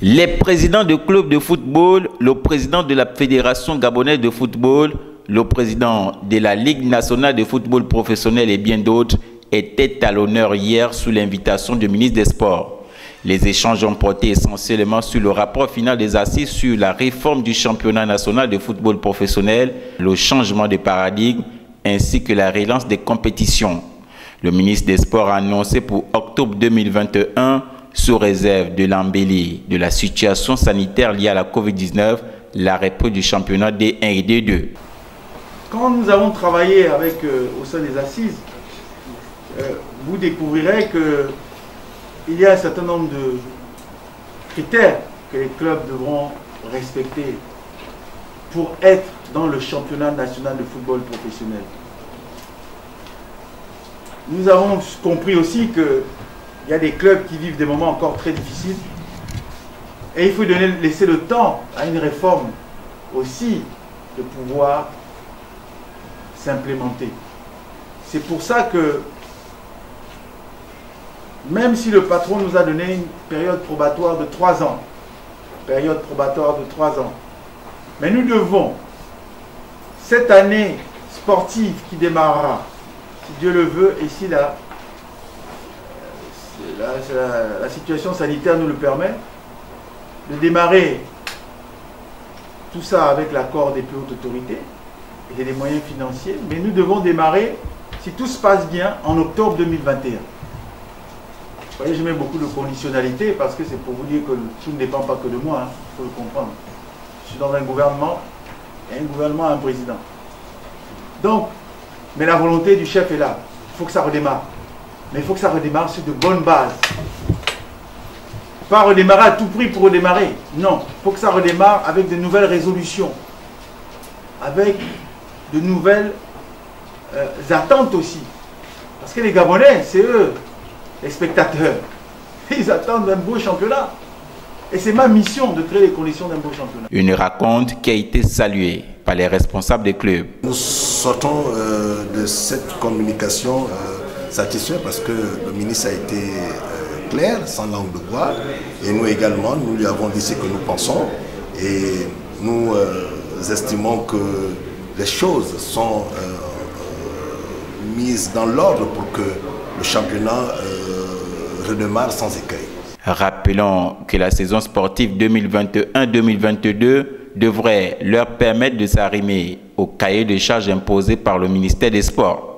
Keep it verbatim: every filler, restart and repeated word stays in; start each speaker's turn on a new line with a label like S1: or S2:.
S1: Les présidents de clubs de football, le président de la Fédération gabonaise de football, le président de la Ligue nationale de football professionnel et bien d'autres étaient à l'honneur hier sous l'invitation du ministre des Sports. Les échanges ont porté essentiellement sur le rapport final des assises sur la réforme du championnat national de football professionnel, le changement de paradigme ainsi que la relance des compétitions. Le ministre des Sports a annoncé pour octobre deux mille vingt et un, sous réserve de l'embellie de la situation sanitaire liée à la COVID dix-neuf, la reprise du championnat D un et D deux.
S2: Quand nous avons travaillé avec, euh, au sein des assises, euh, vous découvrirez qu'il y a un certain nombre de critères que les clubs devront respecter pour être dans le championnat national de football professionnel. Nous avons compris aussi qu'il y a des clubs qui vivent des moments encore très difficiles et il faut donner, laisser le temps à une réforme aussi de pouvoir s'implémenter. C'est pour ça que même si le patron nous a donné une période probatoire de trois ans, période probatoire de trois ans, mais nous devons, cette année sportive qui démarrera, si Dieu le veut et si la, la, la, la situation sanitaire nous le permet, de démarrer tout ça avec l'accord des plus hautes autorités et des moyens financiers, mais nous devons démarrer, si tout se passe bien, en octobre deux mille vingt et un. Vous voyez, je mets beaucoup de conditionnalité parce que c'est pour vous dire que tout ne dépend pas que de moi, il hein, faut le comprendre. Je suis dans un gouvernement, et un gouvernement a un président. Donc, mais la volonté du chef est là. Il faut que ça redémarre. Mais il faut que ça redémarre sur de bonnes bases. Pas redémarrer à tout prix pour redémarrer. Non, il faut que ça redémarre avec de nouvelles résolutions. Avec de nouvelles euh, attentes aussi. Parce que les Gabonais, c'est eux, les spectateurs. Ils attendent un beau championnat. Et c'est ma mission de créer les conditions d'un beau championnat.
S1: Une rencontre qui a été saluée par les responsables des clubs.
S3: Nous sortons euh, de cette communication euh, satisfaits parce que le ministre a été euh, clair, sans langue de bois. Et nous également, nous lui avons dit ce que nous pensons. Et nous euh, estimons que les choses sont euh, euh, mises dans l'ordre pour que le championnat euh, redémarre sans écueil.
S1: Rappelons que la saison sportive deux mille vingt et un deux mille vingt-deux devrait leur permettre de s'arrimer au cahier de charges imposé par le ministère des Sports.